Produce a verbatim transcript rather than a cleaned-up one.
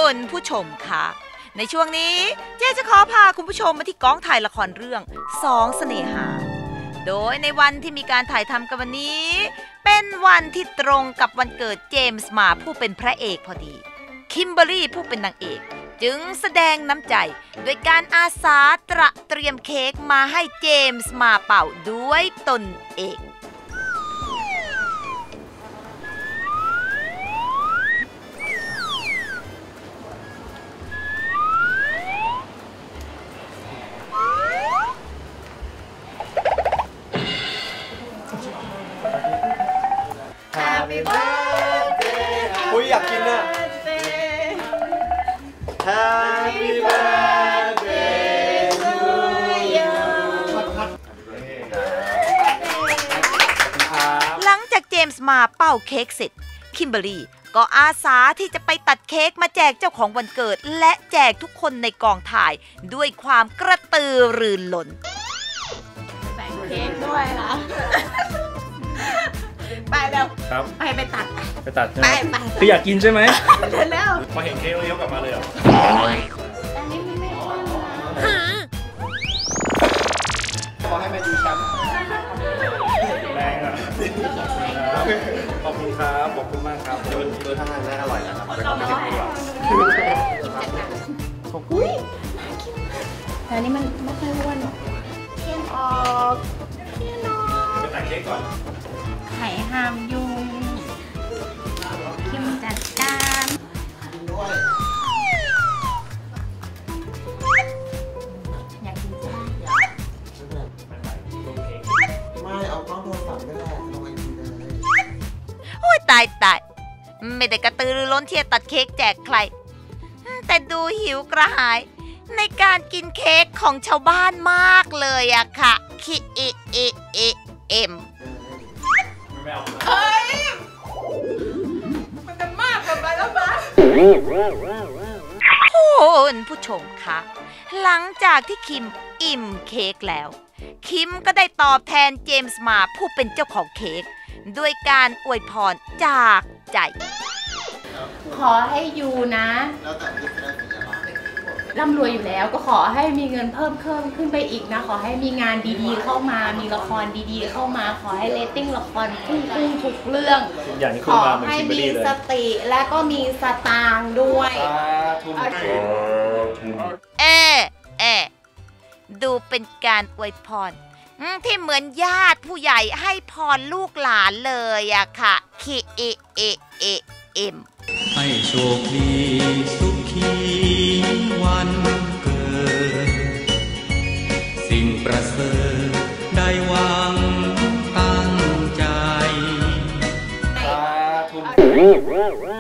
คุณผู้ชมคะในช่วงนี้เจ๊จะขอพาคุณผู้ชมมาที่กองถ่ายละครเรื่องสองเสน่หาโดยในวันที่มีการถ่ายทำกันวันนี้เป็นวันที่ตรงกับวันเกิดเจมส์มาผู้เป็นพระเอกพอดีคิมเบอร์รี่ผู้เป็นนางเอกจึงแสดงน้ำใจโดยการอาสาตระเตรียมเค้กมาให้เจมส์มาเป่าด้วยตนเอง Happy birthday คุยอยากกินน่ะ Happy birthday to you หลังจากเจมส์มาเป่าเค้กเสร็จคิมเบอร์รี่ก็อาสาที่จะไปตัดเค้กมาแจกเจ้าของวันเกิดและแจกทุกคนในกองถ่ายด้วยความกระตือรือร้นแบ่งเค้กด้วยล่ะไปเร็วครับไปไปตัดไปตัดใช่ไหมไปคืออยากกินใช่ไหมเดินแล้วพอเห็นเค้กแล้วยกกลับมาเลยเหรออันนี้มีไม่อ้วนนะขอให้แมนยูแชมป์แรงอ่ะขอบคุณครับขอบคุณมากครับดูดูท่าทางน่าอร่อยนะครับไปขอบคุณดีกว่าขอบคุณแต่อันนี้มันไม่ค่อยอ้วนหรอกเทียนออกเทียนออกไปตัดเค้กก่อนไข่ห้ามยุงคิมจัดการอยากกินใช่ไหมไม่เอากล้องโทรศัพท์ไม่ได้ลงไอจีเลยโอ้ยตายตายไม่ได้กระตือรือร้นที่จะตัดเค้กแจกใครแต่ดูหิวกระหายในการกินเค้กของชาวบ้านมากเลยอะค่ะคิเอเอเอเอ็มเฮ้ยมันจะมากเกินไปแล้วมั้ยคุณผู้ชมคะหลังจากที่คิมอิ่มเค้กแล้วคิมก็ได้ตอบแทนเจมส์มาผู้เป็นเจ้าของเค้กด้วยการอวยพรจากใจขอให้ยูนะร่ำรวยอยู่แล้วก็ขอให้มีเงินเพิ่มเพิ่มขึ้นไปอีกนะขอให้มีงานดีๆเข้ามามีละครดีๆเข้ามาขอให้เรตติ้งละครพุ่งๆทุกเรื่องขอให้มีสติและก็มีสตางค์ด้วยเออเออดูเป็นการอวยพรที่เหมือนญาติผู้ใหญ่ให้พรลูกหลานเลยอะค่ะคีเอเอเอเอ็มให้โชคดีสุขีวันเกิดสิ่งประเสริฐได้หวังตั้งใจ